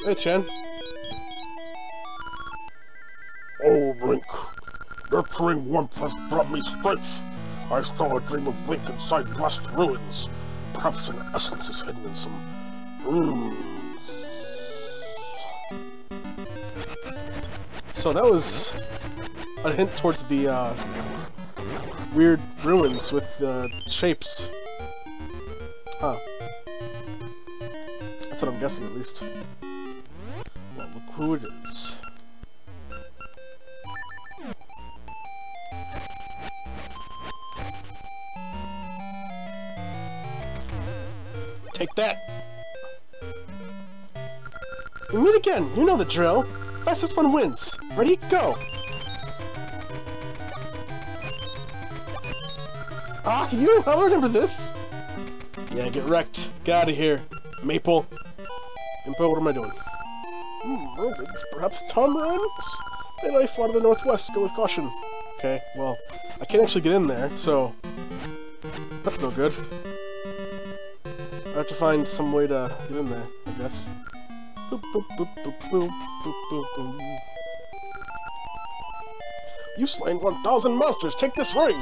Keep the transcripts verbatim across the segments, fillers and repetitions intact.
Hey, Chen. Oh, Link. Nurturing warmth has brought me strength. I saw a dream of Link inside blessed ruins. Perhaps an essence is hidden in some... Mmm... So that was a hint towards the uh, weird ruins with uh, shapes. Huh. That's what I'm guessing, at least. Well, look who it is. Take that! We meet again! You know the drill! Fastest one wins! Ready? Go! Ah, you? I remember this! Yeah, get wrecked. Get out of here. Maple. Impo, what am I doing? Hmm, mermaids. Perhaps Tomrans? They lie far to the northwest. Go with caution. Okay, well, I can't actually get in there, so... That's no good. I have to find some way to get in there, I guess. Boop, boop, boop, boop, boop, boop, boop, boop. You slain one thousand monsters! Take this ring!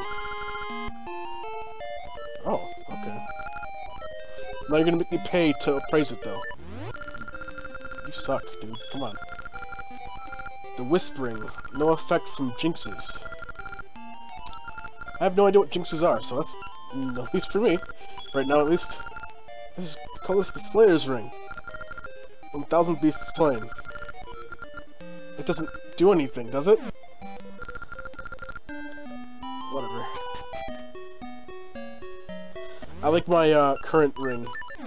Oh, okay. Now you're gonna make me pay to appraise it, though. You suck, dude. Come on. The Whispering. No effect from jinxes. I have no idea what jinxes are, so that's... at least for me. Right now, at least. This is... call this the Slayer's Ring. one thousand beasts slain. It doesn't do anything, does it? Whatever. I like my uh, current ring.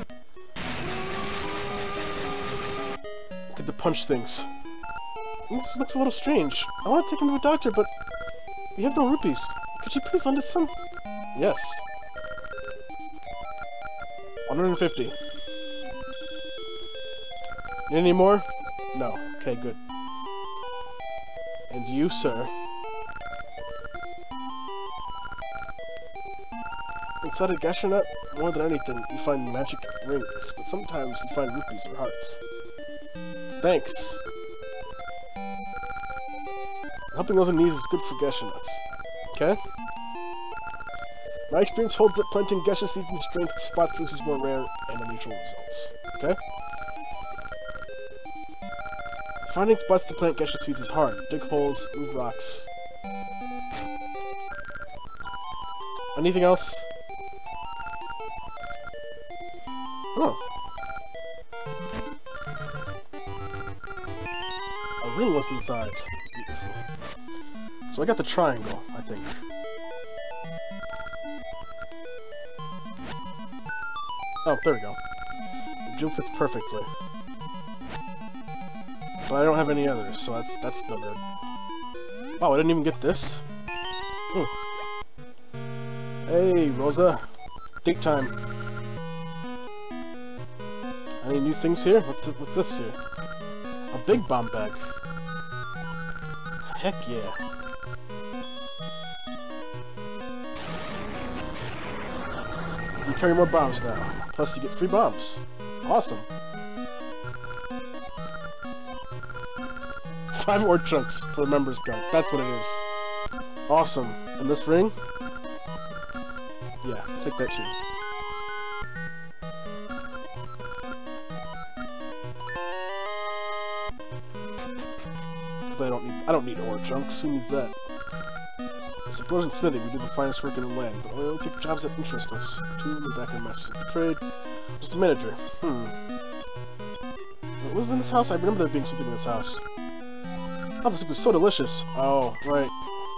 Get to punch things. This looks a little strange. I want to take him to a doctor, but we have no rupees. Could you please lend us some? Yes. one hundred fifty. Need any more? No. Okay, good. And you, sir. Inside a Gasha nut, more than anything, you find magic rings, but sometimes you find rupees or hearts. Thanks. Helping those in need is good for Gasha nuts. Okay? My experience holds that planting Gasha seeds in strength spots produces more rare and unusual results. Okay? Finding spots to plant Gesha seeds is hard. Dig holes, move rocks. Anything else? Oh. A ring was inside. Beautiful. So I got the triangle, I think. Oh, there we go. The jewel fits perfectly. But I don't have any others, so that's that's no good. Wow, I didn't even get this? Hmm. Hey, Rosa. Date time. Any new things here? What's th what's this here? A big bomb bag. Heck yeah. You can carry more bombs now. Plus you get free bombs. Awesome. Five more chunks for the members card. That's what it is. Awesome. And this ring? Yeah, take that too. Because I don't need I don't need ore chunks. Who needs that? As Explosion Smithy, we do the finest work in the land, but we only take jobs that interest us. Two in the back of Masters of the Trade. Just a manager. Hmm. What was in this house? I remember there being something in this house. Oh, this soup is so delicious. Oh, right.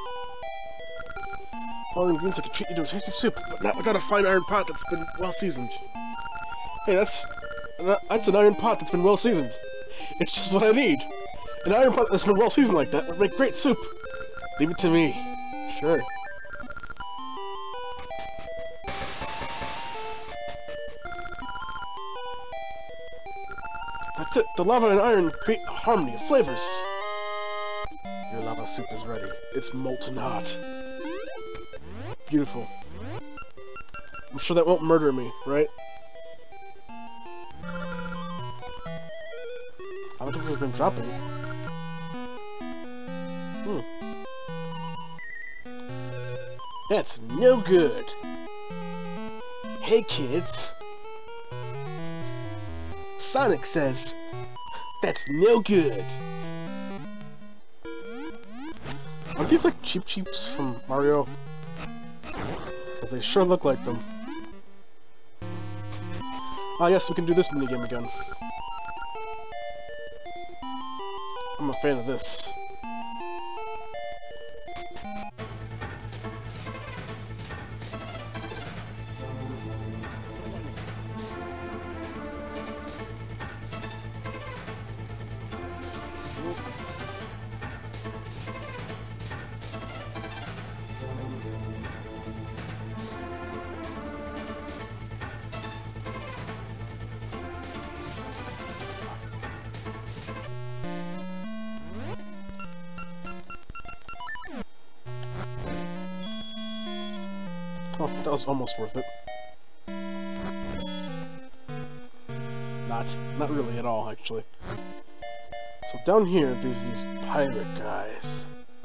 All the ingredients that could treat you to a tasty soup, but not without a fine iron pot that's been well seasoned. Hey, that's that's an iron pot that's been well seasoned. It's just what I need. An iron pot that's been well seasoned like that would make great soup. Leave it to me. Sure. That's it. The lava and iron create a harmony of flavors. Your lava soup is ready. It's molten hot. Beautiful. I'm sure that won't murder me, right? How have we been dropping? Hmm. That's no good. Hey kids. Sonic says, that's no good. Are these like Cheep Cheeps from Mario? Well, they sure look like them. Ah, yes, we can do this minigame again. I'm a fan of this. Oh, that was almost worth it. Not. Not really at all, actually. So down here, there's these pirate guys.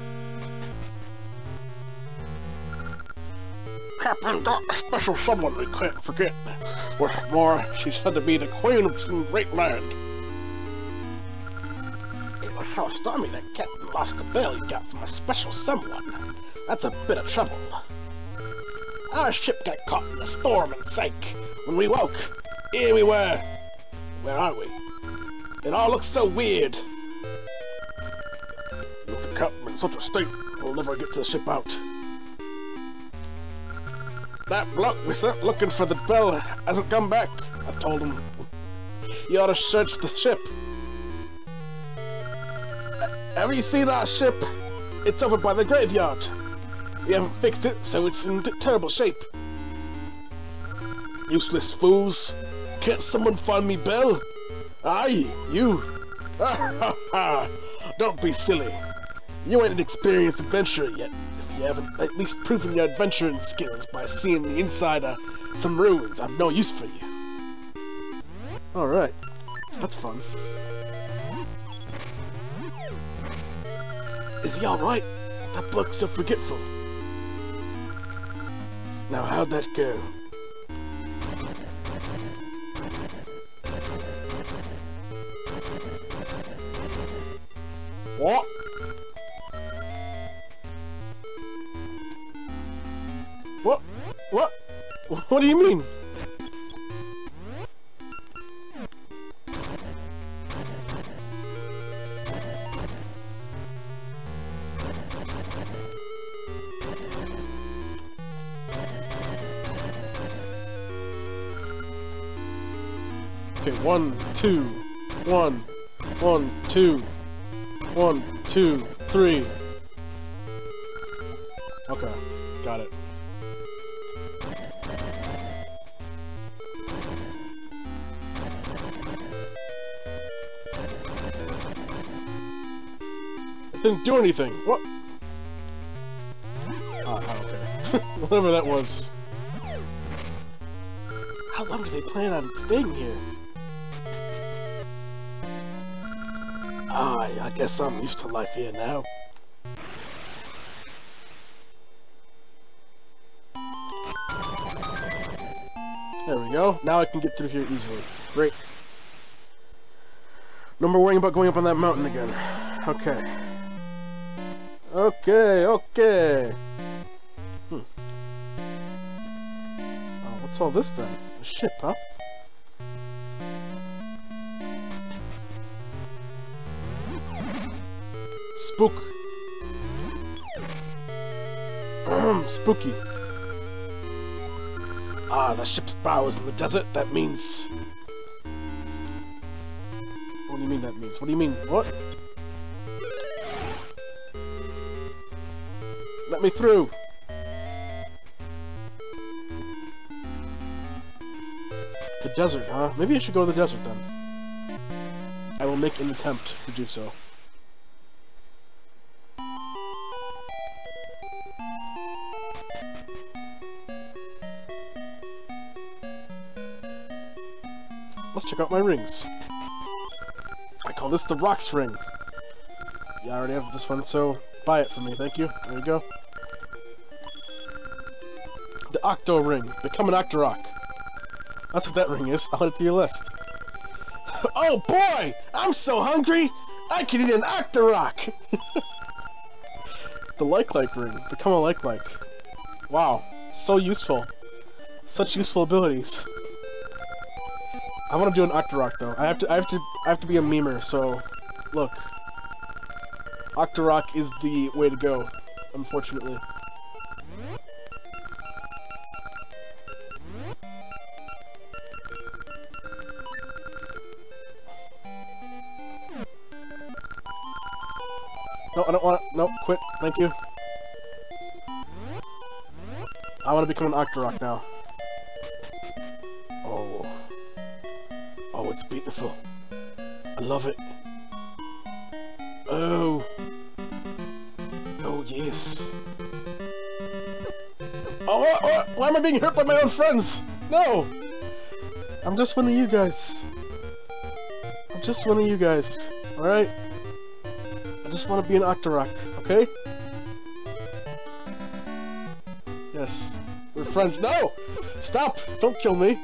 Captain got a special someone we can't forget. What's more, she's said to be the queen of some great land. It was so stormy that Captain lost the bell he got from a special someone. That's a bit of trouble. Our ship got caught in a storm and sank. When we woke, here we were. Where are we? It all looks so weird. With the captain in such a state, we'll never get the ship out. That bloke we sent looking for the bell hasn't come back. I told him, you ought to search the ship. Have you seen our ship? It's over by the graveyard. We haven't fixed it, so it's in terrible shape. Useless fools. Can't someone find me Bell? Aye, you. Don't be silly. You ain't an experienced adventurer yet, if you haven't at least proven your adventuring skills by seeing the inside of some ruins. I've no use for you. Alright. That's fun. Is he alright? That bloke's so forgetful. Now, how'd that go? What? What? What? What do you mean? Okay, one, two, one, one, two, one, two, three. Okay, got it. It didn't do anything. What? Ah, okay. Whatever that was. How long do they plan on staying here? Ah, I guess I'm used to life here now. There we go. Now I can get through here easily. Great. No more worrying about going up on that mountain again. Okay. Okay, okay. Hmm. Oh, what's all this then? A ship, huh? Spook. Spooky. Ah, the ship's bow is in the desert. That means... What do you mean that means? What do you mean? What? Let me through. The desert, huh? Maybe I should go to the desert then. I will make an attempt to do so. Let's check out my rings. I Oh, this is the Rocks ring. Yeah, I already have this one, so buy it for me. Thank you. There you go. The Octo ring. Become an Octorok. That's what that ring is. I'll add it to your list. Oh boy! I'm so hungry! I could eat an Octorok! The Like-Like ring. Become a Like-Like. Wow. So useful. Such useful abilities. I want to do an Octorok though. I have to I have to I have to be a memer, so look. Octorok is the way to go, unfortunately. No, I don't want to. No, quit. Thank you. I want to become an Octorok now. Oh. Oh, it's beautiful. I love it. Oh. Oh, yes. Oh, what, what? Why am I being hurt by my own friends? No! I'm just one of you guys. I'm just one of you guys. Alright? I just want to be an Octorok, okay? Yes. We're friends. No! Stop! Don't kill me!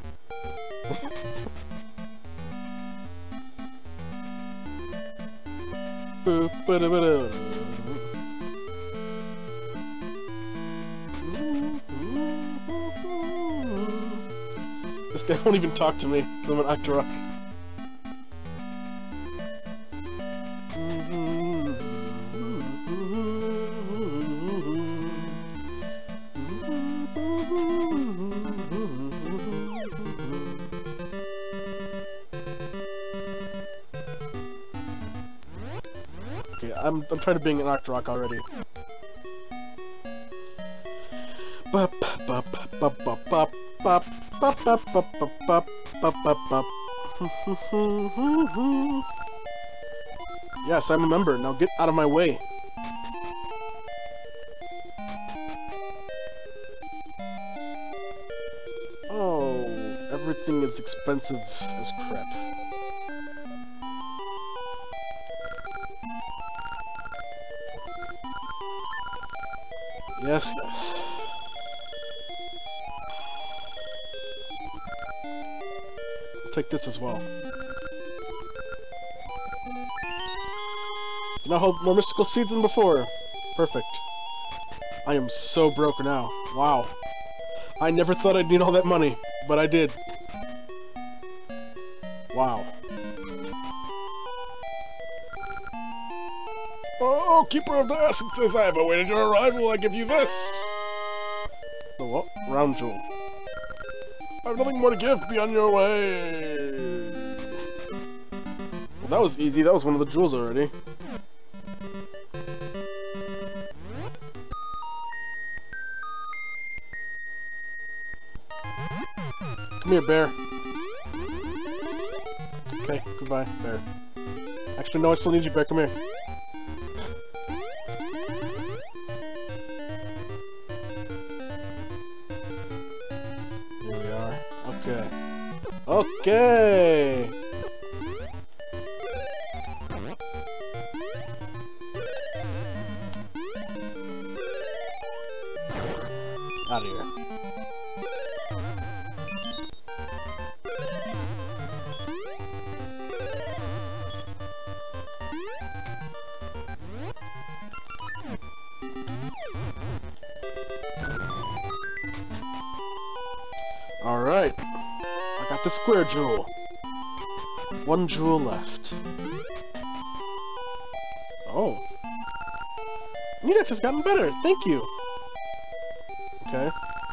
This guy won't even talk to me, because I'm an Octorok. Okay, I'm, I'm tired of being an Octorok already. Bup, bup, bup, bup, bup, bup, bup, bup, bup, bup, bup, bup, bup. Yes, I'm a member. Now get out of my way. Oh, everything is expensive as crap. Yes, yes. I'll take this as well. You now hold more mystical seeds than before. Perfect. I am so broke now. Wow. I never thought I'd need all that money, but I did. Wow. Oh, Keeper of the Essences, I have awaited your arrival. I give you this. The what? Round jewel. I have nothing more to give. Be on your way. Well, that was easy. That was one of the jewels already. Come here, bear. Okay, goodbye, bear. Actually, no, I still need you, bear. Come here. Here we are. Okay. Okay! Out of here. Alright. I got the square jewel. One jewel left. Oh. Needix has gotten better! Thank you! Okay.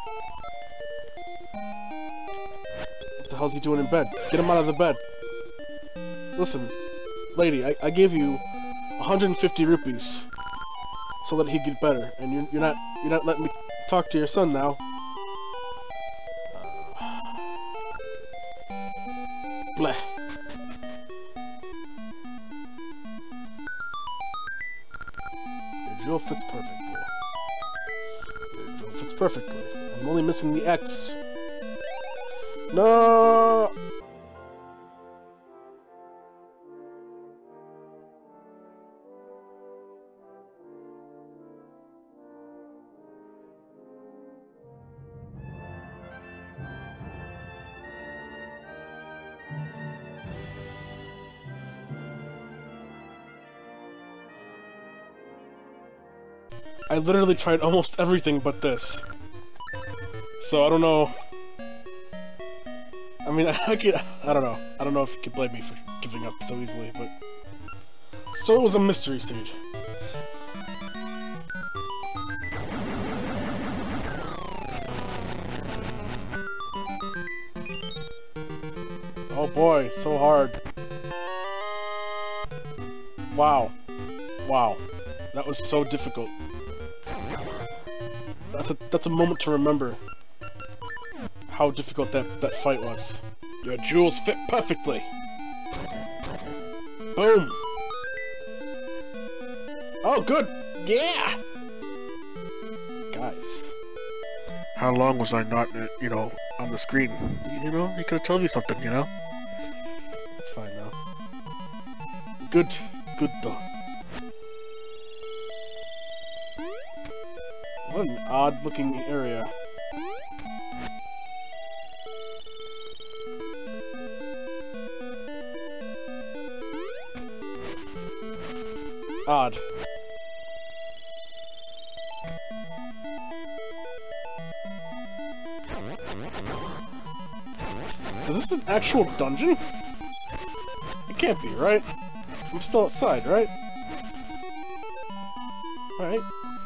What the hell's he doing in bed? Get him out of the bed. Listen, lady, I, I gave you one hundred fifty rupees so that he'd get better, and you're, you're not you're not letting me talk to your son now. Bleh. Your jewel fits perfectly. Your jewel fits perfectly. I'm only missing the X. No! I literally tried almost everything but this. So I don't know. I mean, I could, I don't know. I don't know if you could blame me for giving up so easily, but... So it was a mystery seed. Oh boy, so hard. Wow. Wow. That was so difficult. That's a, that's a moment to remember. How difficult that, that fight was. Your jewels fit perfectly! Boom! Oh, good! Yeah! Guys. How long was I not, you know, on the screen? You know, you could have told me something, you know? That's fine, though. Good. Good dog. What an odd-looking area. Odd. Is this an actual dungeon? It can't be, right? I'm still outside, right? Alright.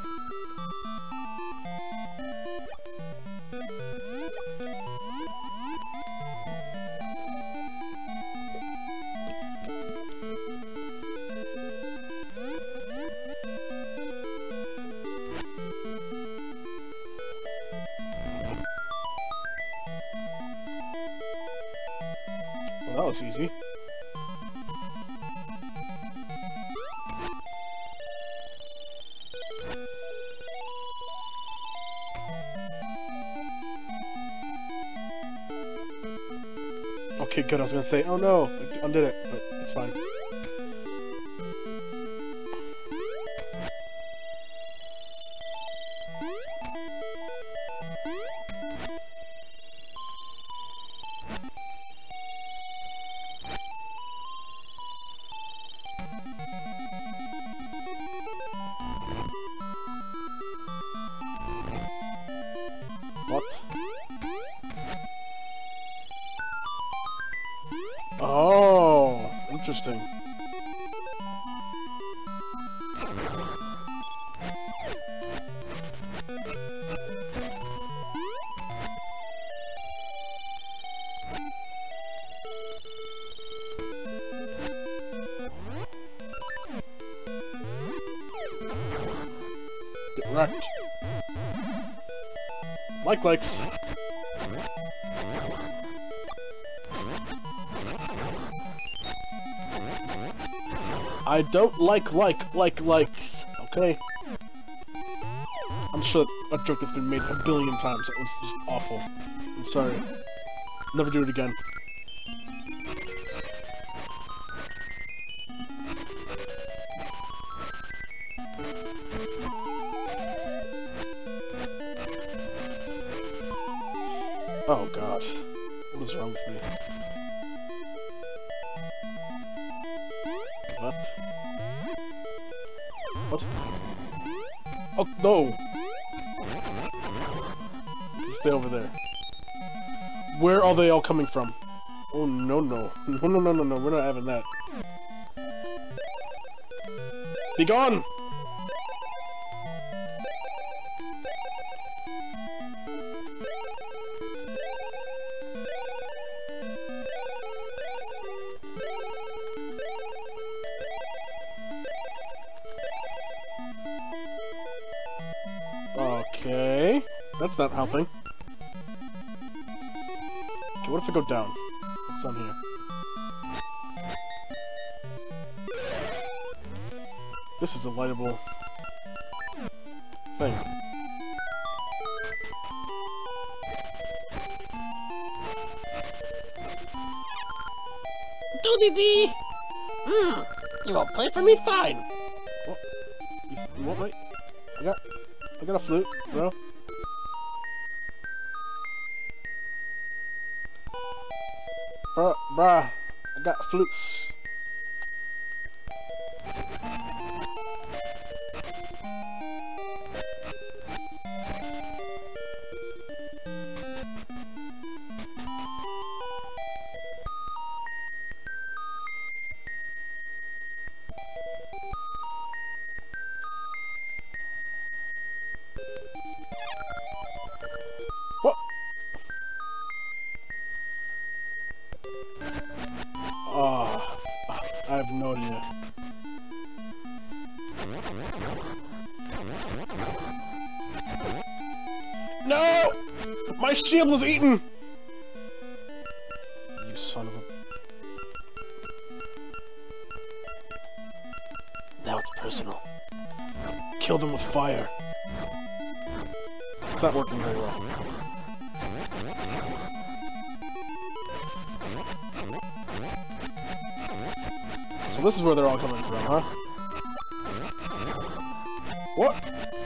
Well, that was easy. Okay, good. I was gonna say, oh no, I undid it, but it's fine. What? Oh, interesting. Get wrecked. Like likes. I don't like like like likes, okay? I'm sure that's a joke that's been made a billion times. That was just awful. I'm sorry. Never do it again. Oh god. What is wrong with me? What? What's... Oh, no! Stay over there. Where are they all coming from? Oh, no, no. No, no, no, no, no. We're not having that. Be gone! Okay, that's not helping. Okay, what if I go down? What's down here? This is a lightable thing. Doody-dee! Hmm, you will play for me fine. What? You, you want my... I got... I got a flute, bro. Bruh, bruh, I got flutes. Ah, uh, I have no idea. No! My shield was eaten! You son of a... Now it's personal. Kill them with fire. It's not working very well. So this is where they're all coming from, huh? What?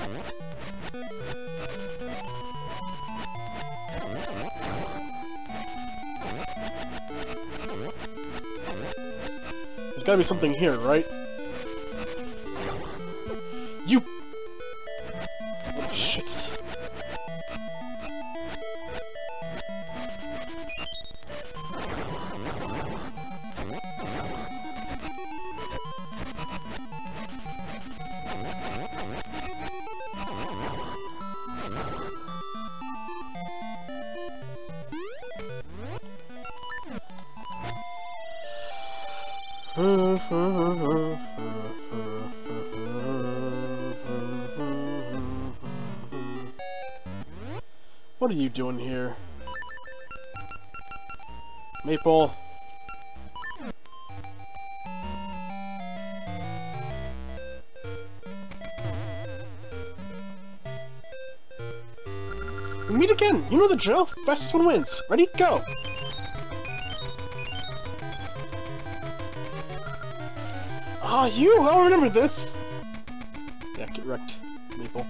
There's gotta be something here, right? You... Oh, shit. What are you doing here? Maple. We meet again! You know the drill! Fastest one wins! Ready? Go! Ah, you! I'll remember this! Yeah, get wrecked, Maple.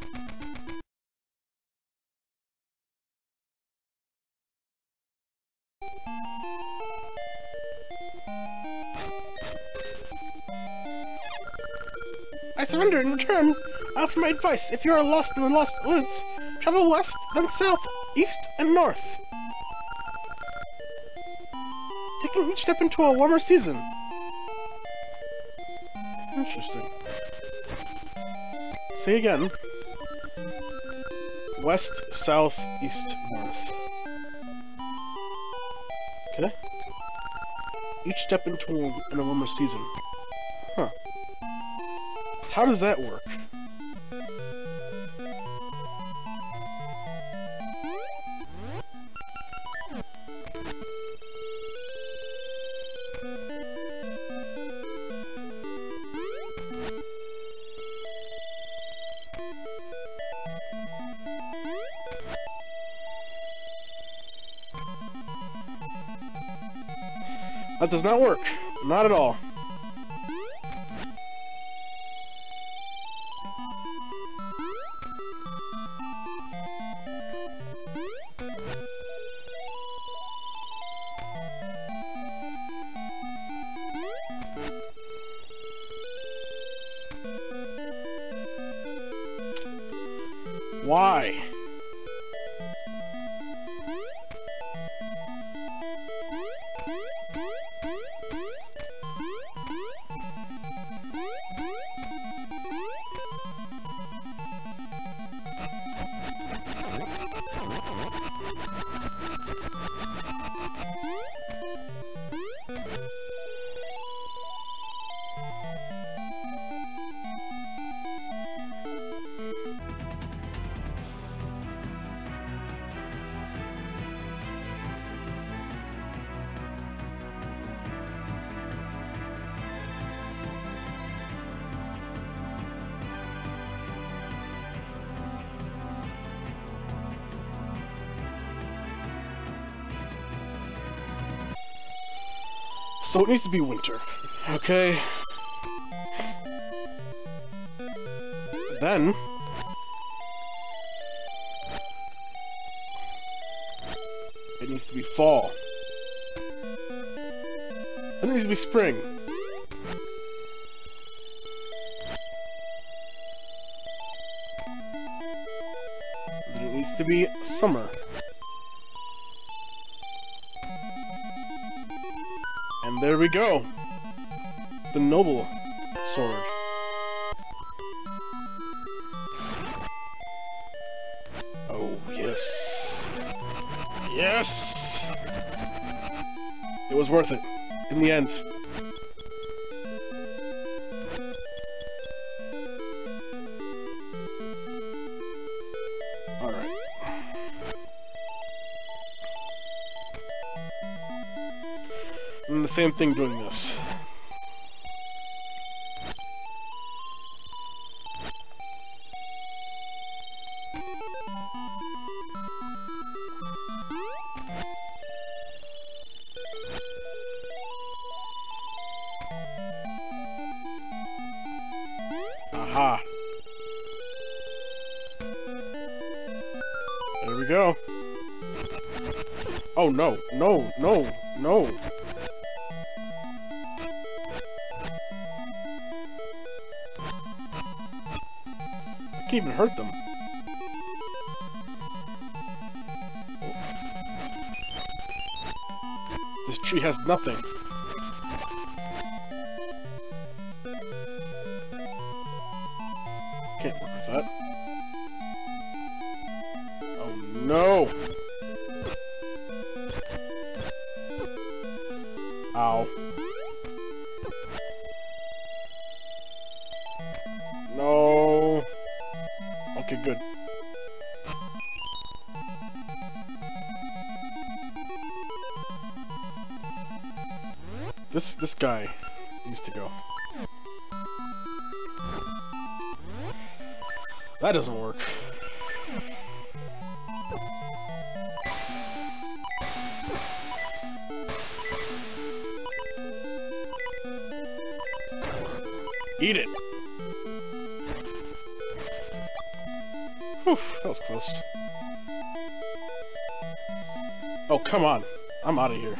I surrender in return. Offer my advice. If you are lost in the lost woods, travel west, then south, east, and north. Taking each step into a warmer season. Interesting. Say again. West, south, east, north. Okay. Each step into a, in a warmer season. Huh. How does that work? That does not work. Not at all. Why? So it needs to be winter, okay? Then... it needs to be fall. Then it needs to be spring. Then it needs to be summer. And there we go! The Noble Sword. Oh, yes! Yes! It was worth it. In the end. Alright. And the same thing doing this. Aha. There we go. Oh no, no, no, no. I can't even hurt them. This tree has nothing. Can't work with that. Oh no! Ow. No. Okay, good. This this guy needs to go. That doesn't work. Eat it! Whew, that was close. Oh, come on. I'm out of here.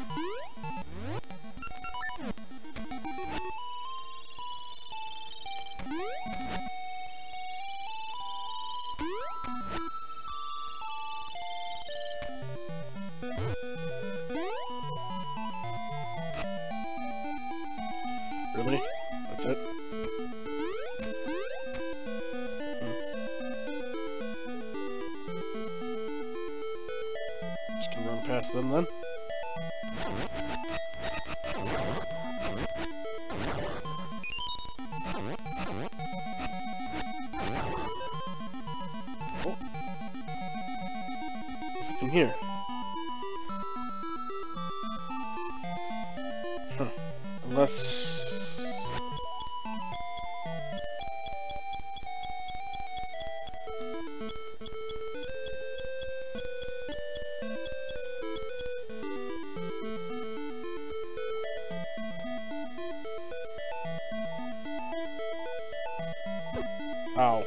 Really? That's it? Hmm. Just gonna run past them then. Oh. There's nothing here. Huh. Unless... Ow.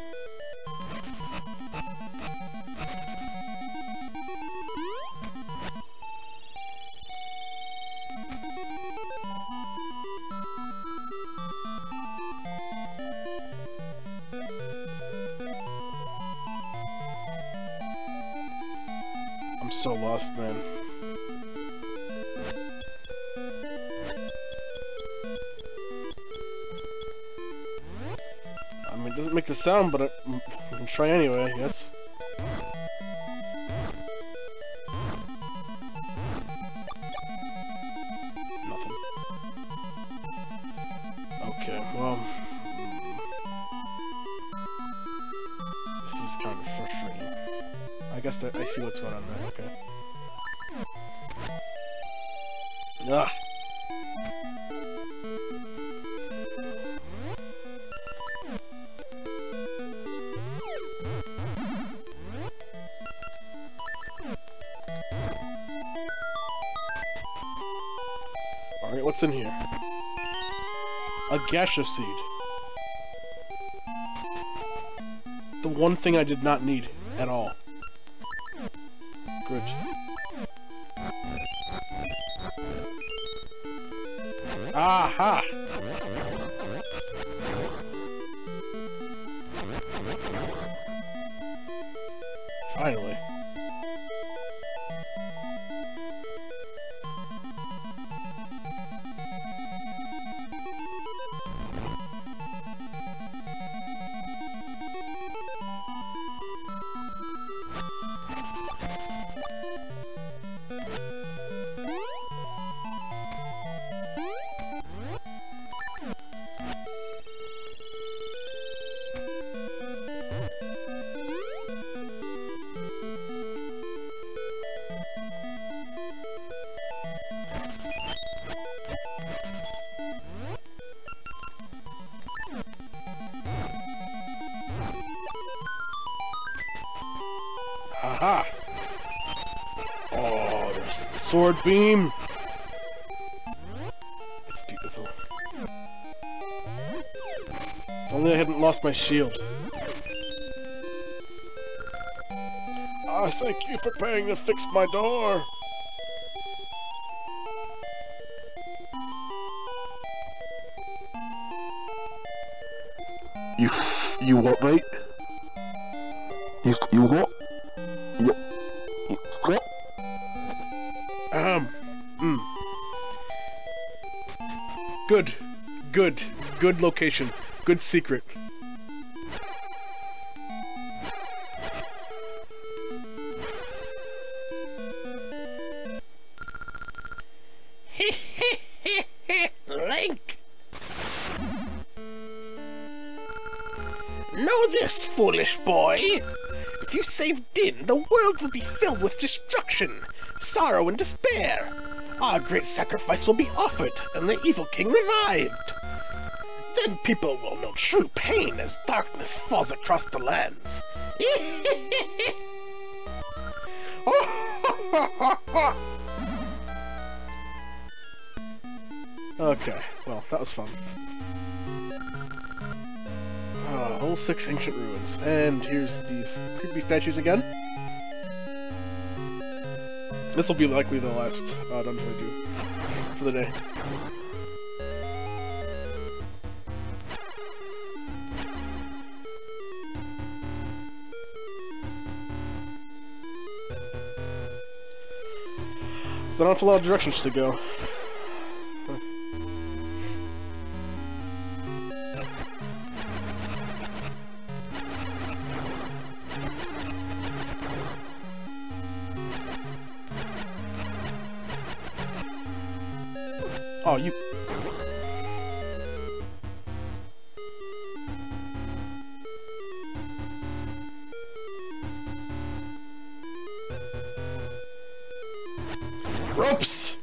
I'm so lost, man. I mean, it doesn't make the sound, but I, I'm gonna try anyway, I guess. Nothing. Okay, well... This is kind of frustrating. I guess that I see what's going on there, okay. Ugh! Alright, what's in here? A gaseous seed. The one thing I did not need at all. Good. Aha! Finally. Aha! Oh, there's the sword beam! It's beautiful. If only I hadn't lost my shield. I thank you for paying to fix my door! You, you what, mate? You, you what? You, you what? Um, mm. Good, good, good location, good secret. Link! Know this, foolish boy! If you save Din, the world will be filled with destruction, sorrow, and despair. Our great sacrifice will be offered, and the evil king revived. Then people will know true pain as darkness falls across the lands. Okay, well, that was fun. Uh, whole six ancient ruins. And here's these creepy statues again. This will be likely the last uh, dungeon I do for the day. So I don't have a lot of directions to go. Oh, you... Ropes!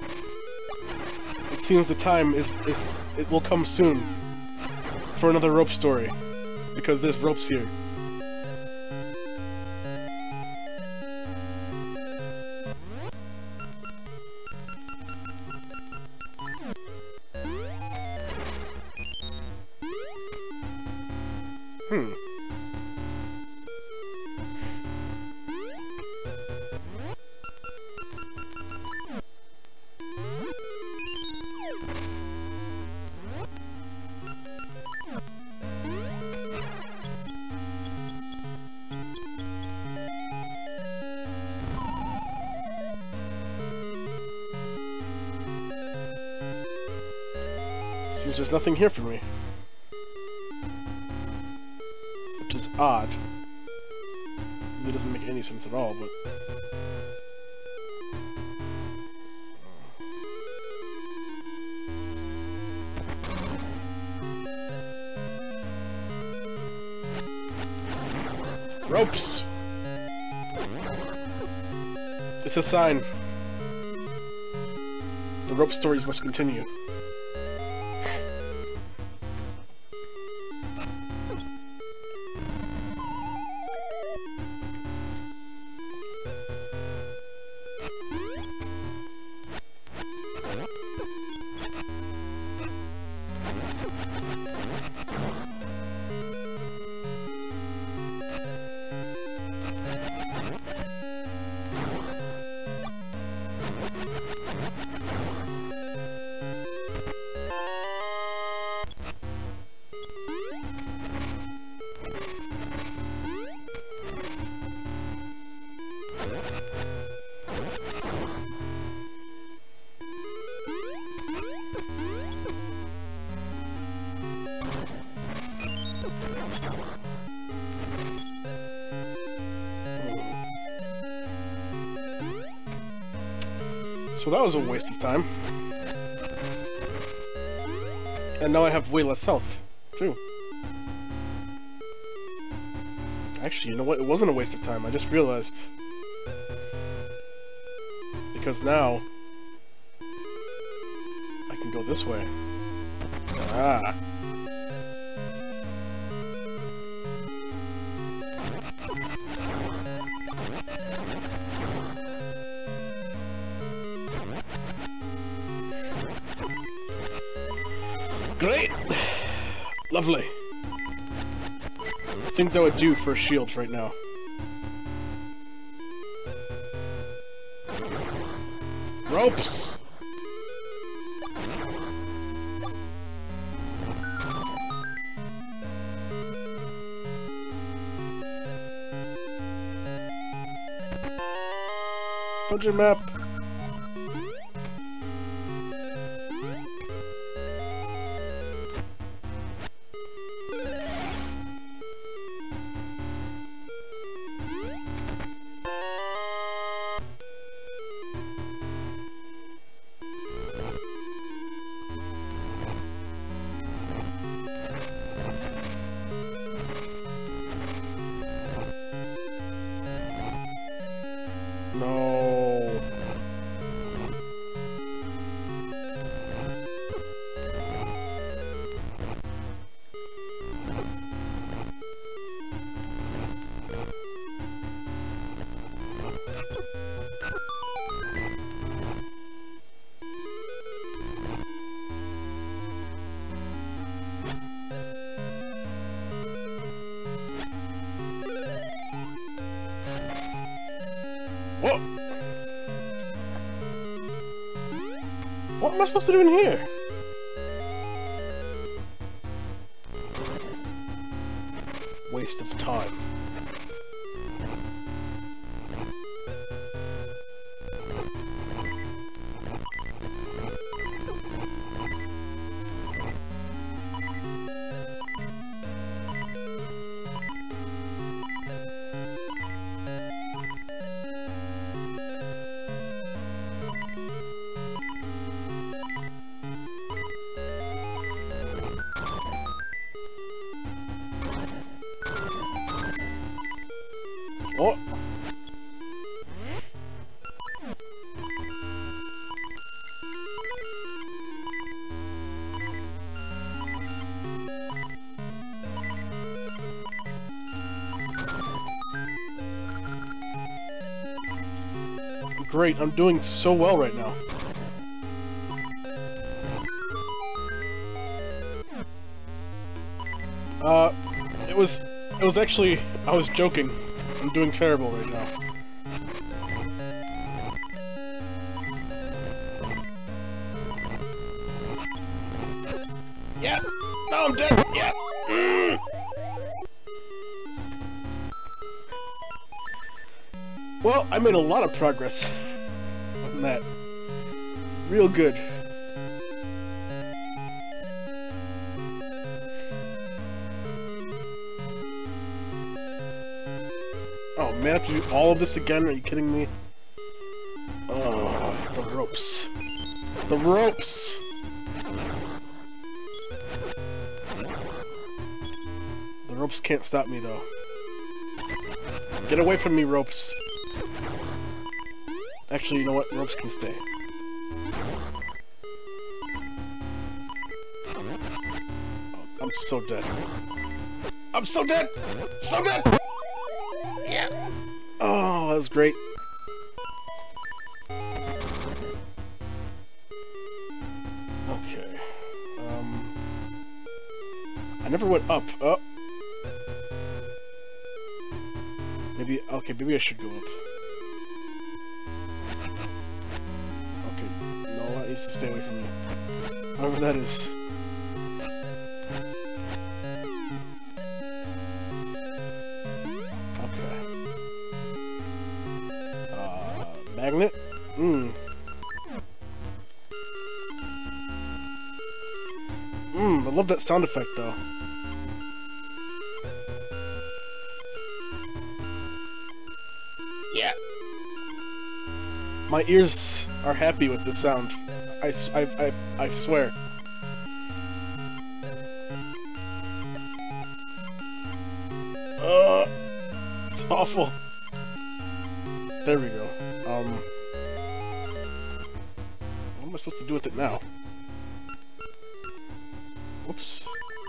It seems the time is, is... it will come soon for another rope story, because there's ropes here. Hmm. Seems there's nothing here for me. Which is odd. It doesn't make any sense at all, but... Ropes! It's a sign. The rope stories must continue. So that was a waste of time. And now I have way less health, too. Actually, you know what? It wasn't a waste of time. I just realized. Because now... I can go this way. Ah. Great! Lovely. Things I would do for shields right now. Ropes! Dungeon map! No. Whoa! What am I supposed to do in here? Waste of time. Oh! Great, I'm doing so well right now. Uh, it was, it was actually, I was joking. I'm doing terrible right now. Yeah! No, I'm dead! Yeah! Mm. Well, I made a lot of progress on that. Real good. Oh man, I have to do all of this again? Are you kidding me? Oh, the ropes. The ropes! The ropes can't stop me though. Get away from me, ropes. Actually, you know what? Ropes can stay. Oh, I'm so dead. I'm so dead! So dead! Yeah. Oh, that was great. Okay. Um. I never went up. Oh. Maybe. Okay. Maybe I should go up. Okay. No, that needs to stay away from me. Whatever that is. Magnet? Mmm. Mmm, I love that sound effect though. Yeah. My ears are happy with the sound. I, I, I, I swear. Uh, it's awful. There we go. Um, what am I supposed to do with it now? Whoops.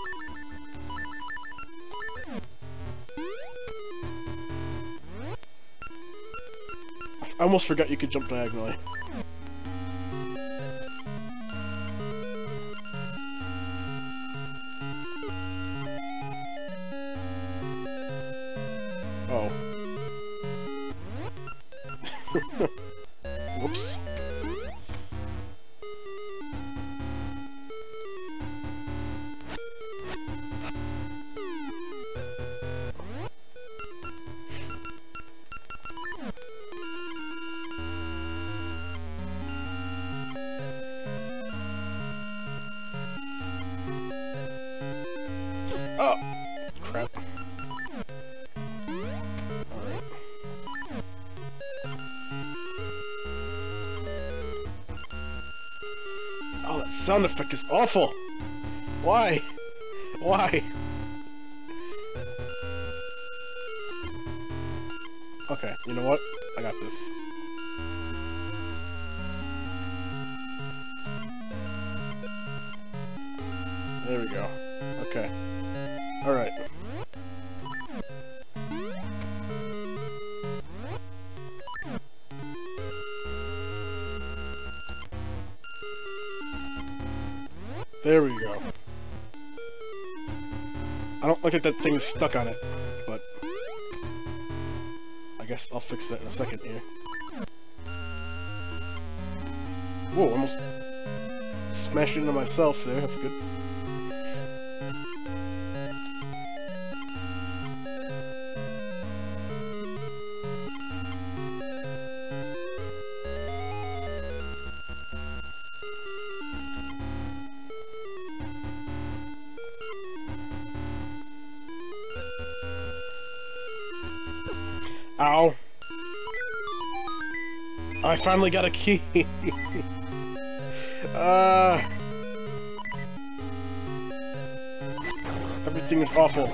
I almost forgot you could jump diagonally. Oh. Whoops. Oh! Crap. Alright. Oh, that sound effect is awful! Why? Why? Okay, you know what? I got this. There we go. Okay. Alright. There we go. I don't look like that thing is stuck on it, but I guess I'll fix that in a second here. Whoa, almost smashed into myself there, that's good. Ow. I finally got a key. uh, everything is awful.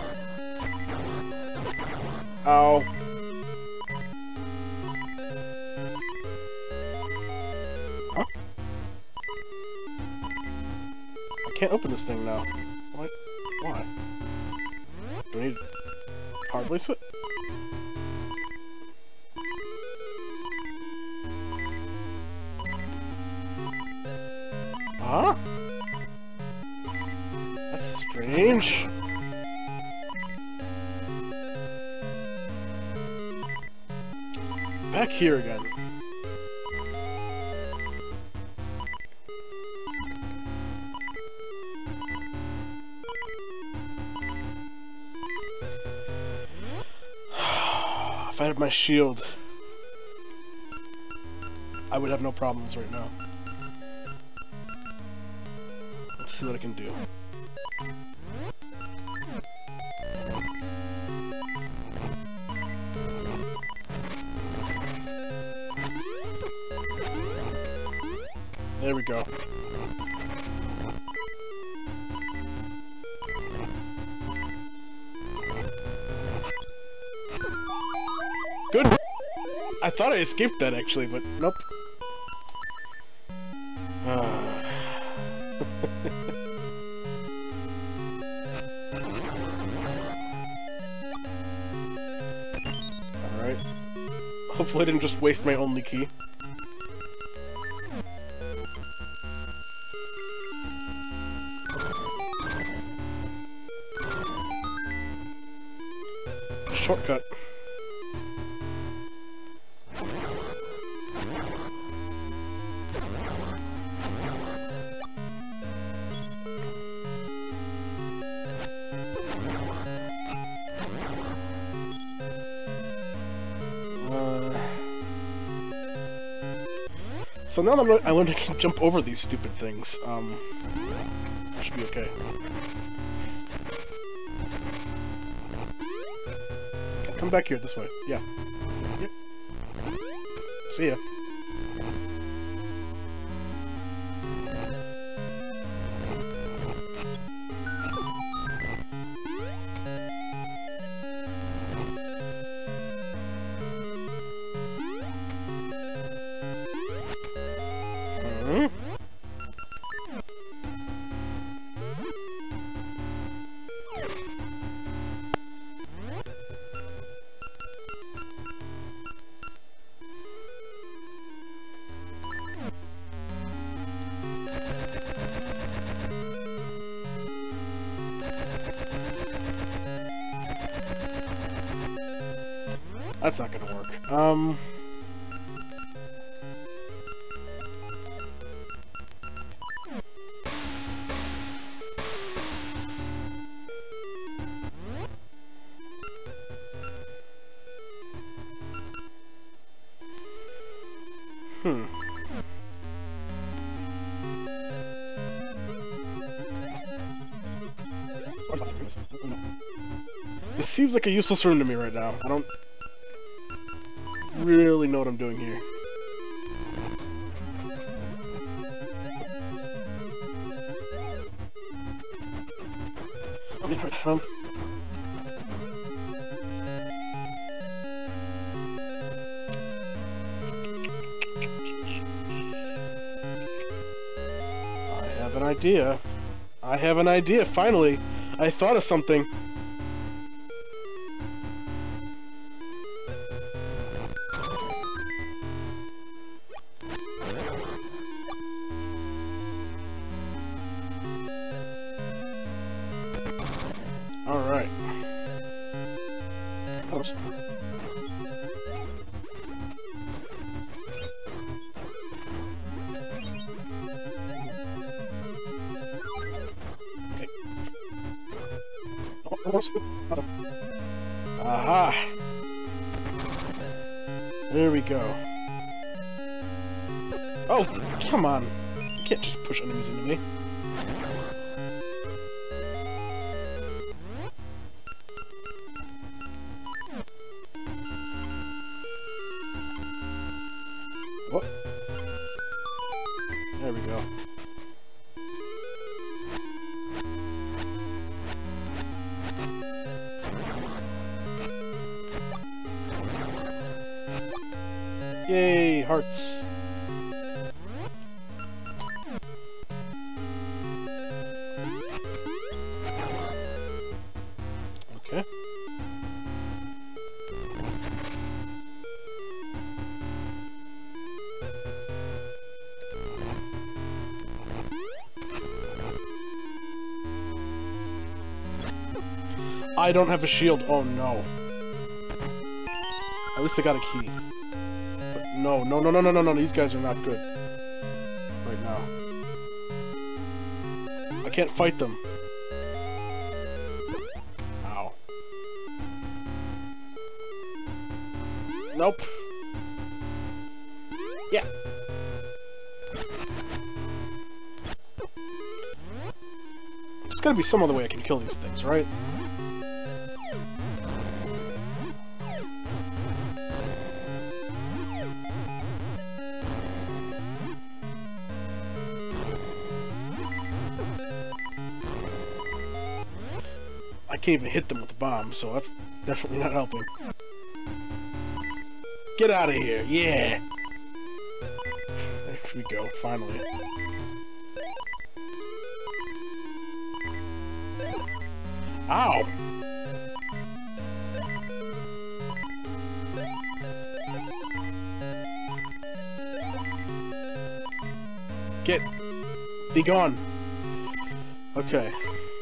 Ow. Huh? I can't open this thing now. What? Why? Do I need to hard place it? Huh? That's strange. Back here again. If I had my shield, I would have no problems right now. Let's see what I can do. There we go. Good! I thought I escaped that actually, but nope. Uh. Alright. Hopefully I didn't just waste my only key. Shortcut. Uh, so now that I learned I can jump over these stupid things, um, I should be okay. Come back here this way. Yeah. Yep. See ya. Hmm? That's not gonna work. Um... Hmm. This seems like a useless room to me right now. I don't really know what I'm doing here. Um, I have an idea. I have an idea, finally! I thought of something. Alright. Oops. Okay. Aha! There we go. Oh, come on! You can't just push enemies into me. Whoop. There we go. Yay, hearts. Okay. I don't have a shield. Oh no. At least I got a key. But no, no, no, no, no, no, no. These guys are not good. Right now. I can't fight them. Ow. Nope. Yeah. There's gotta be some other way I can kill these things, right? I can't even hit them with the bomb, so that's definitely not helping. Get out of here, yeah! There we go, finally. Ow! Get! Be gone! Okay.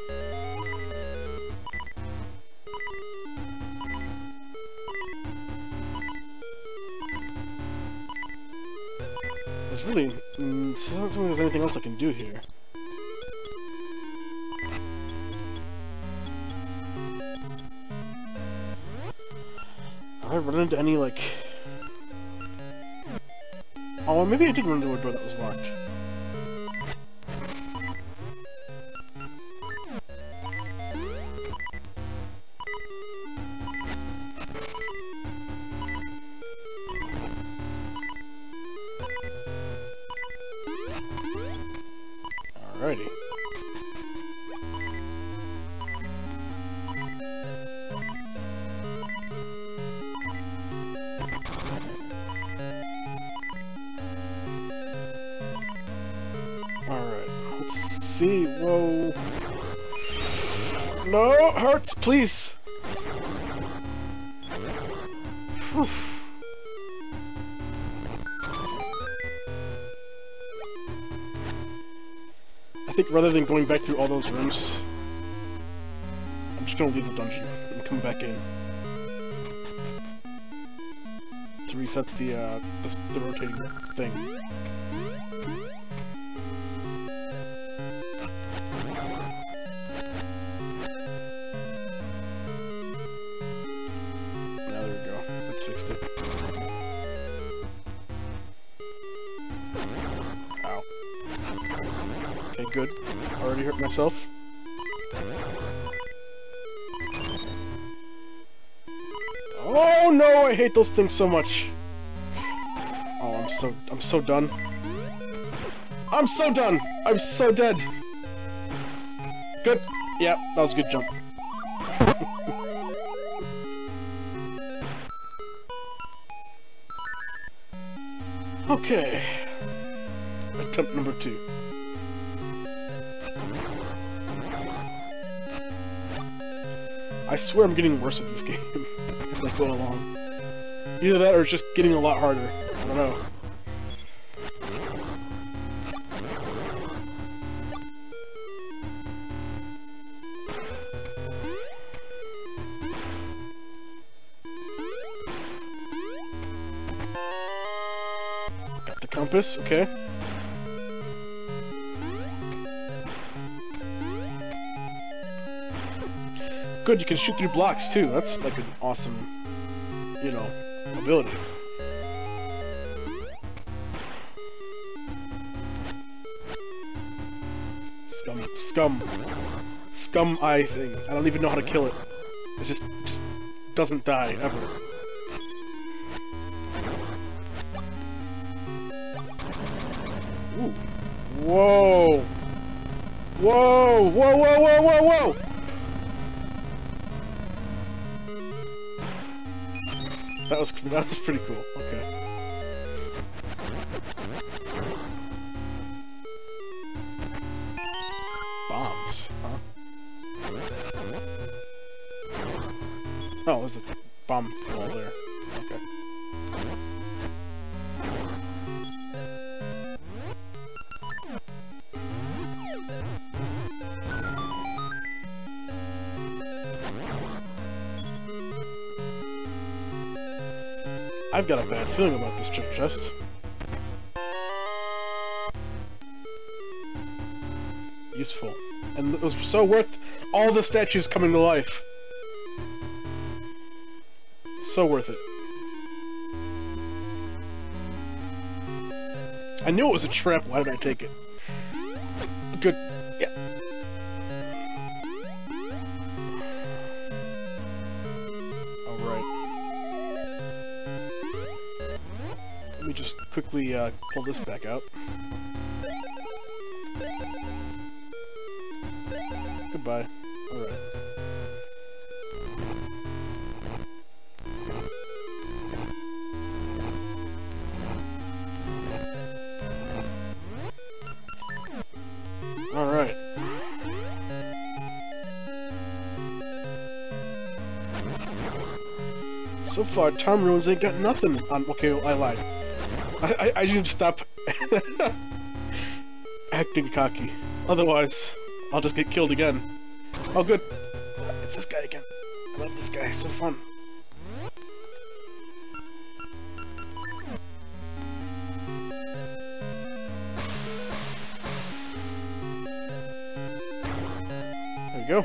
There's really... Mm, I don't think there's anything else I can do here. Have I run into any, like... Oh, maybe I did run into a door that was locked. Alrighty. Alright, let's see. Whoa. No, hearts, please. Whew. I think rather than going back through all those rooms, I'm just gonna leave the dungeon and come back in. to reset the, uh, the, the rotating thing. Now there we go. That's fixed it. Ow. Okay, good. Already hurt myself. Oh no, I hate those things so much. Oh, I'm so I'm so done. I'm so done. I'm so dead. Good. Yeah, that was a good jump. Okay. Attempt number two. I swear I'm getting worse at this game as I go along. Either that or it's just getting a lot harder. I don't know. Got the compass, okay. Good, you can shoot through blocks too. That's like an awesome, you know, ability. Scum, scum, scum eye thing. I don't even know how to kill it. It just, just doesn't die ever. Ooh. Whoa! Whoa! Whoa! Whoa! Whoa! Whoa! Whoa! That was that was pretty cool. Okay. Bombs, huh? Oh, there's a bomb wall there. Okay. I've got a bad feeling about this treasure chest. Useful. And it was so worth all the statues coming to life. So worth it. I knew it was a trap, why did I take it? Good. Yeah. Alright. Let me just quickly uh, pull this back out. Goodbye. Alright. Alright. So far, Tom Ruins ain't got nothing on. Okay, well, I lied. I, I, I should stop acting cocky. Otherwise, I'll just get killed again. Oh, good. It's this guy again. I love this guy. So fun. There we go.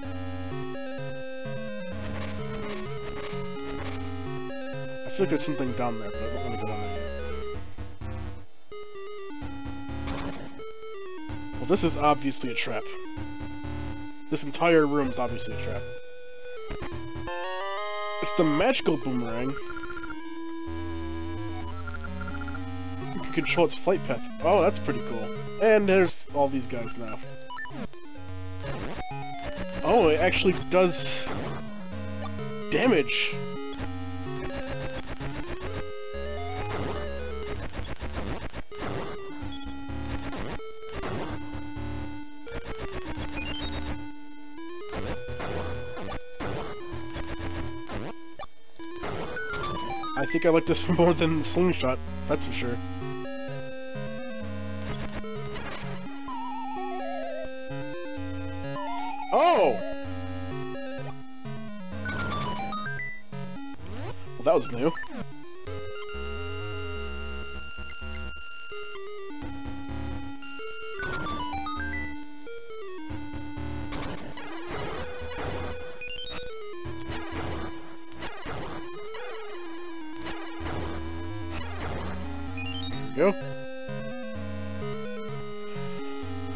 I feel like there's something down there, but I don't want to go down there yet. Well, this is obviously a trap. This entire room is obviously a trap. It's the magical boomerang. You can control its flight path. Oh, that's pretty cool. And there's all these guys now. Oh, it actually does damage. I think I like this more than the slingshot, that's for sure. Oh! Well, that was new.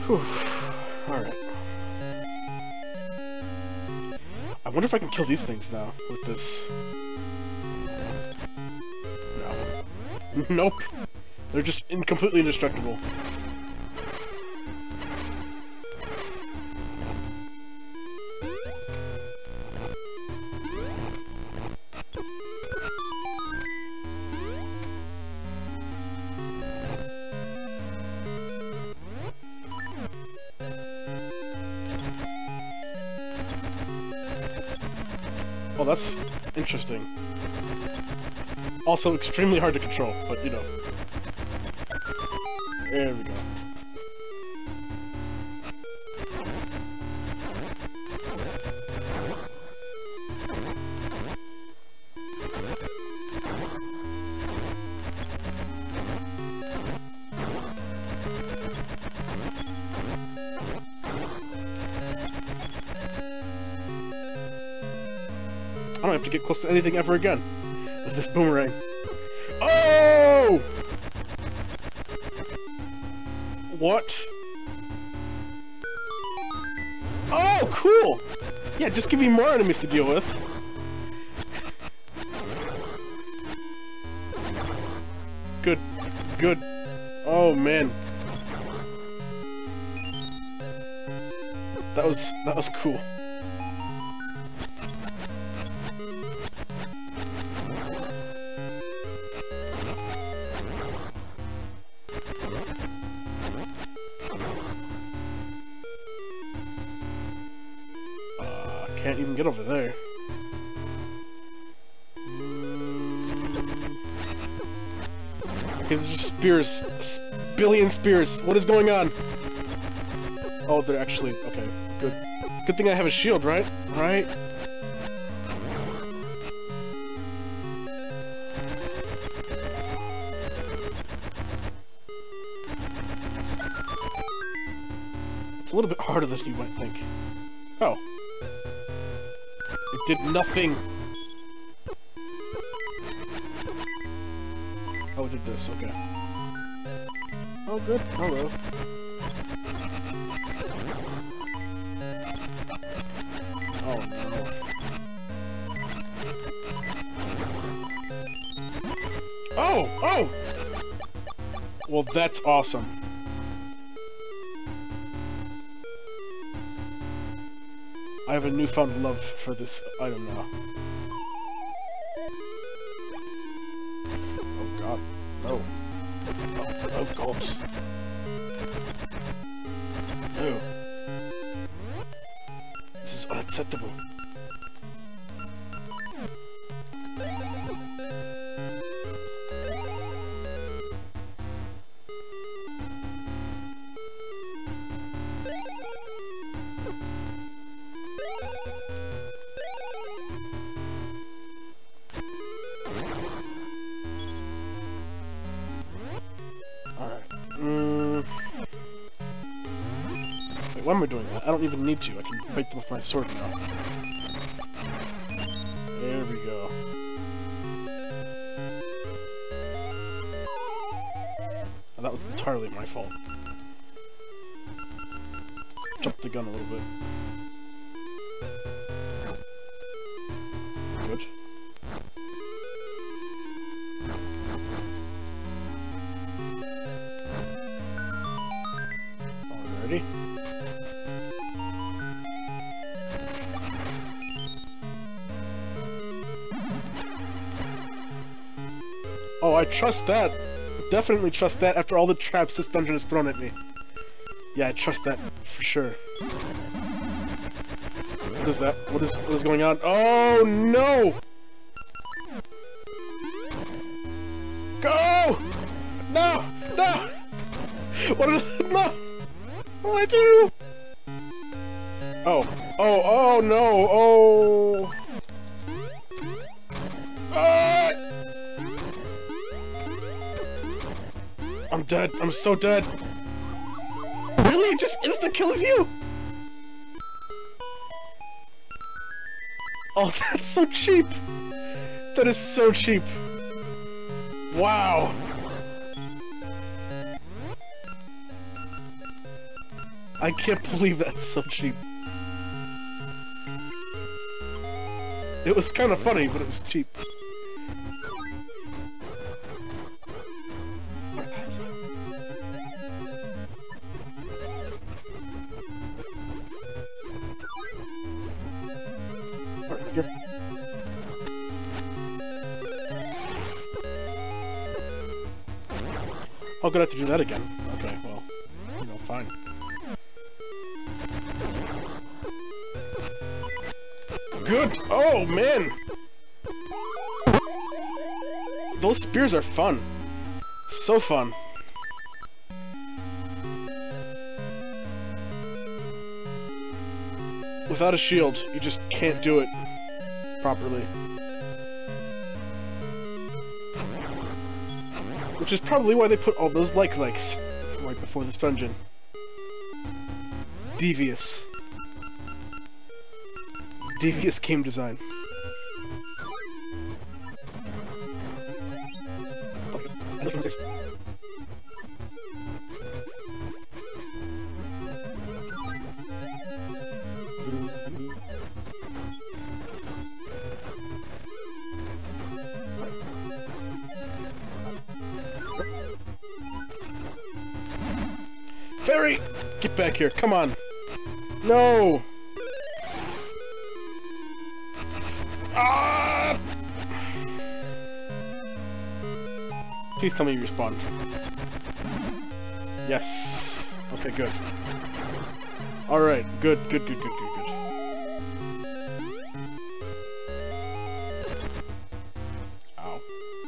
Whew. Alright. I wonder if I can kill these things now with this. No. Nope. They're just in completely indestructible. Oh, that's interesting. Also extremely hard to control, but you know. There we go. I don't have to get close to anything ever again with this boomerang. Oh! What? Oh, cool! Yeah, just give me more enemies to deal with. Good. Good. Oh, man. That was... that was cool. Can't even get over there. Okay, there's just spears. A billion spears. What is going on? Oh, they're actually... okay, good. Good thing I have a shield, right? Right? It's a little bit harder than you might think. Oh. It did nothing! Oh, it did this, okay. Oh, good. Hello. Oh, no. Oh! Oh! Well, that's awesome. I have a newfound love for this item now. Oh god. No. Oh, oh god. No. This is unacceptable. Why am I doing that? I don't even need to. I can bite them with my sword now. There we go. Oh, that was entirely my fault. Jumped the gun a little bit. Good. Alrighty. Oh, I trust that. Definitely trust that after all the traps this dungeon has thrown at me. Yeah, I trust that for sure. What is that? What is what is going on? Oh no! Go! No! No! What is no? What do I do? Oh! Oh! Oh no! Oh! Ah! I'm dead. I'm so dead. Really? It just insta-kills you? Oh, that's so cheap. That is so cheap. Wow. I can't believe that's so cheap. It was kind of funny, but it was cheap. Alright, here. Oh, gonna have to do that again. Okay, well, you know, fine. Good! Oh, man! Those spears are fun. So fun. Without a shield, you just can't do it properly. Which is probably why they put all those like likes right before this dungeon. Devious. Devious game design. Fairy! Get back here, come on! No! Ah! Please tell me you respawn. Yes. Okay, good. Alright, good, good, good, good, good, good. Ow.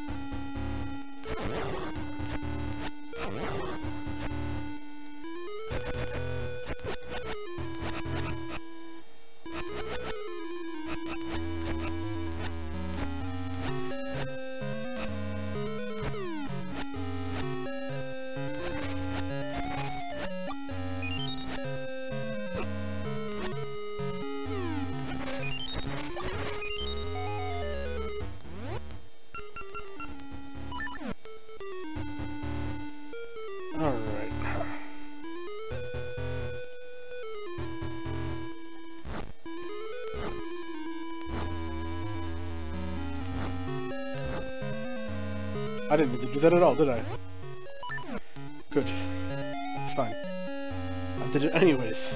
Alright. I didn't mean to do that at all, did I? Good. That's fine. I did it anyways.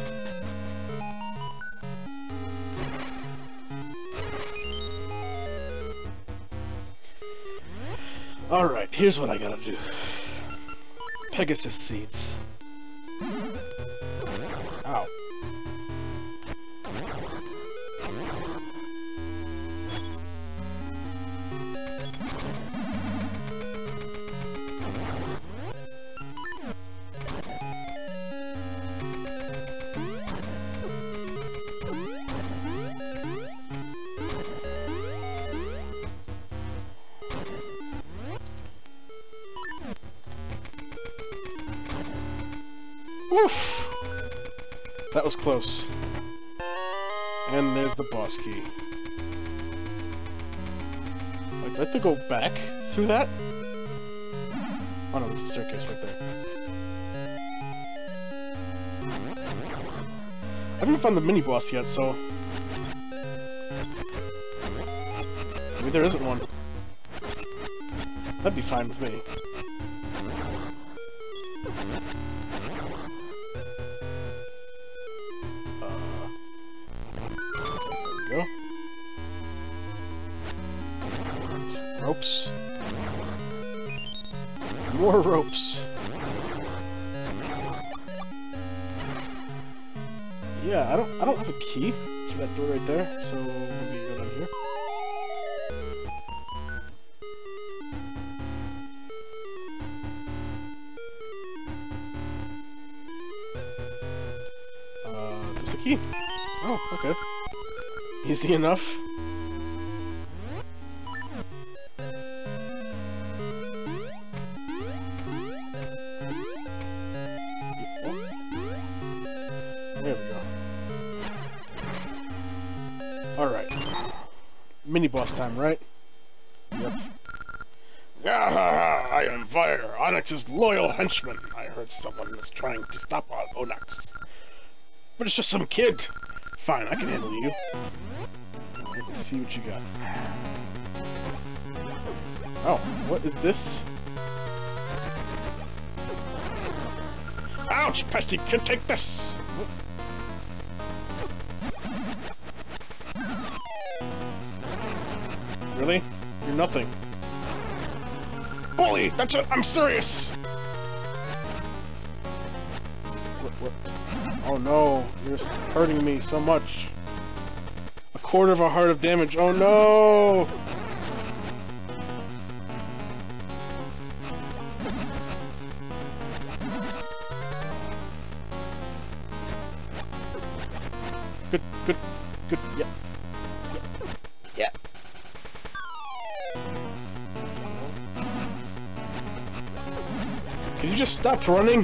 Alright, here's what I gotta do. Pegasus seeds. Ow. Woof! That was close. And there's the boss key. Wait, do I have to go back through that? Oh no, there's a staircase right there. I haven't found the mini-boss yet, so... maybe there isn't one. That'd be fine with me. Go. Ropes. More ropes. Yeah, I don't I don't have a key for that door right there, so maybe go down here. Uh, is this the key? Oh, okay. Easy enough. There we go. Alright. Mini-boss time, right? Yep. Ah, I am Fire, Onyx's loyal henchman. I heard someone was trying to stop Onyx. but it's just some kid. Fine, I can handle you. Let's see what you got. Oh, what is this? Ouch, pesty kid, take this! Really? You're nothing. Bully, that's it, I'm serious! What, what? Oh no, you're hurting me so much. A quarter of a heart of damage, oh no! Good, good, good, yeah. Yeah. Can you just stop running?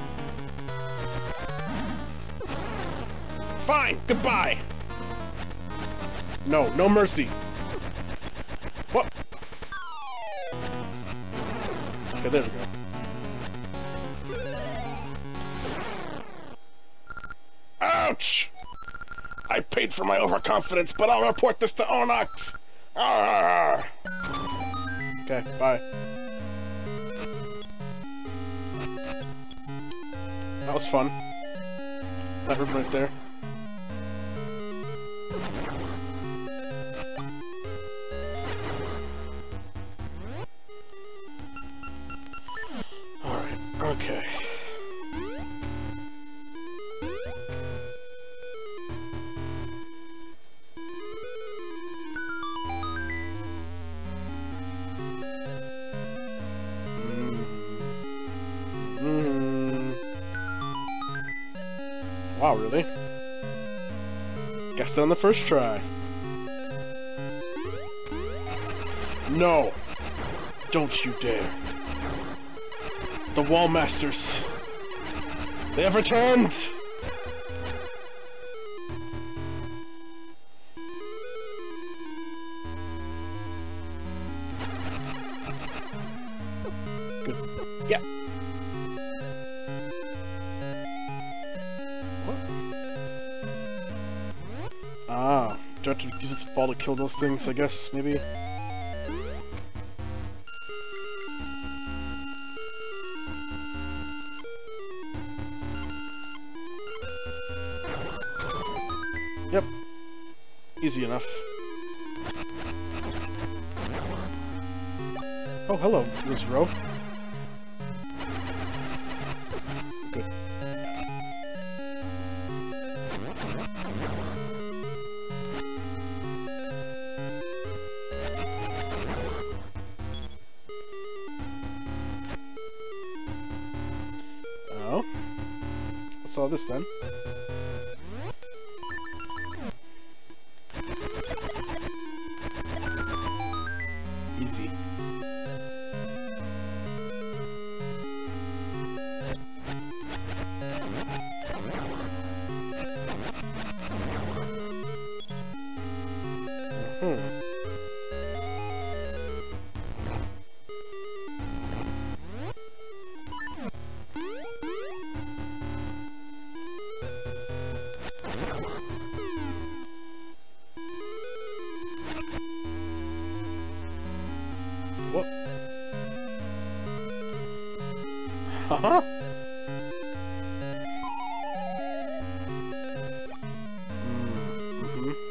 Fine, goodbye! No, no mercy. What? Okay, there we go. Ouch! I paid for my overconfidence, but I'll report this to Onox! Arrgh. Okay, bye. That was fun. That room right there. Alright, okay. Wow, really? Guessed it on the first try. No! Don't you dare. The Wall Masters. They have returned! Good. Yeah. Ah, do I have to use its ball to kill those things, I guess, maybe? Yep. Easy enough. Oh, hello, Miss Rowe. Good. Oh. I saw this then. Easy. Hmm. What? Huh? Mm-hmm.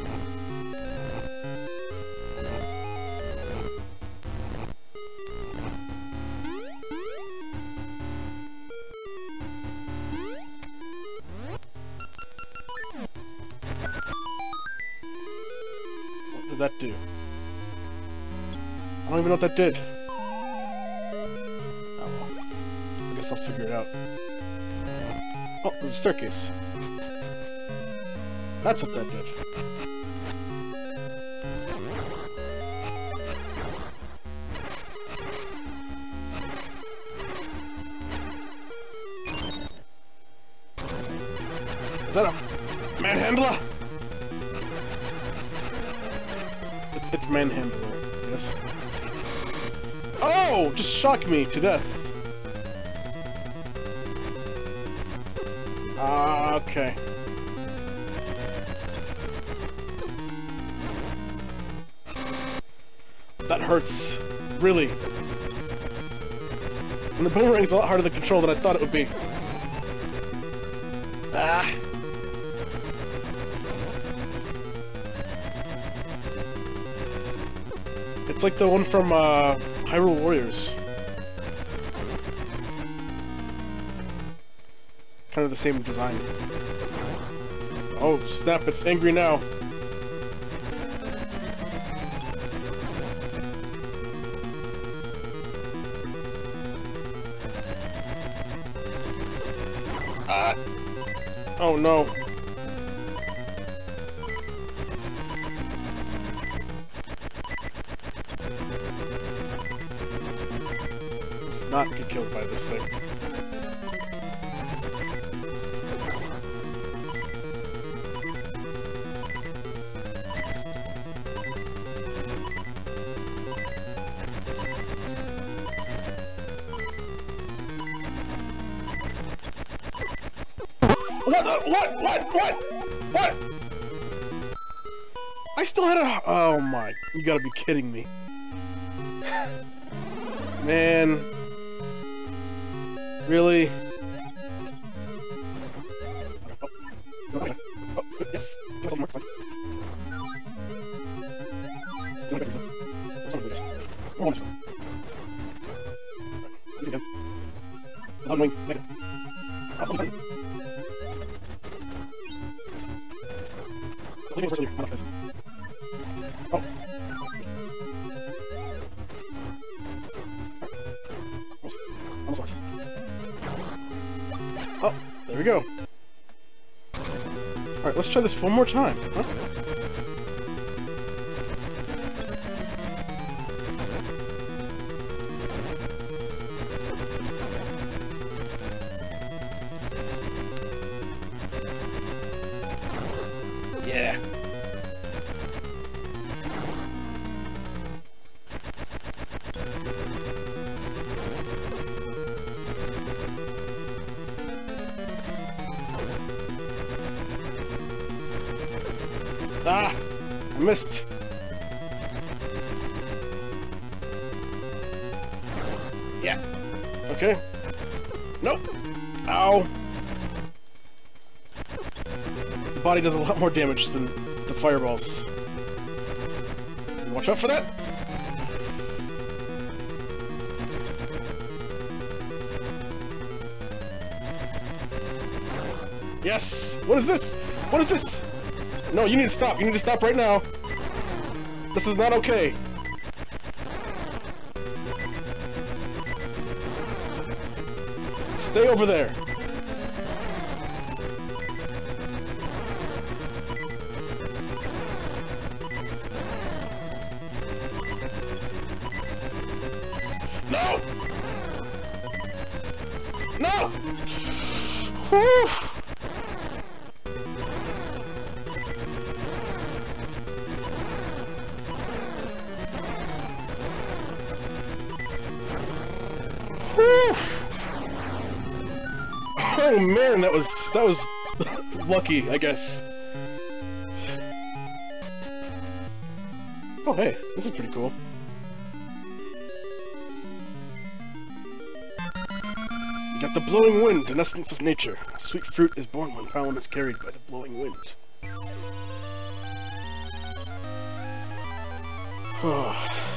What did that do? I don't even know what that did. Oh well. I guess I'll figure it out. Oh, there's a staircase. That's what that did. Is that a manhandler? It's, it's manhandler, yes. Oh! Just shocked me to death. Ah, uh, okay. That hurts. Really. And the boomerang is a lot harder to control than I thought it would be. Ah. It's like the one from uh, Hyrule Warriors. Kind of the same design. Oh, snap, it's angry now. Ah! Oh no. Let's not get killed by this thing. What? What? What? What? What? I still had a... Oh my... You gotta be kidding me. Man... Really? Oh, yes. Oh. Oh, there we go. Alright, let's try this one more time. Huh? Yeah. Ah! I missed! Yeah. Okay. Nope! Ow! The body does a lot more damage than the fireballs. Watch out for that! Yes! What is this? What is this? No, you need to stop. You need to stop right now. This is not okay. Stay over there. No! No! Whew! Oh man, that was that was lucky, I guess. Oh hey, this is pretty cool. You got the blowing wind, an essence of nature. Sweet fruit is born when pollen is carried by the blowing wind. Oh.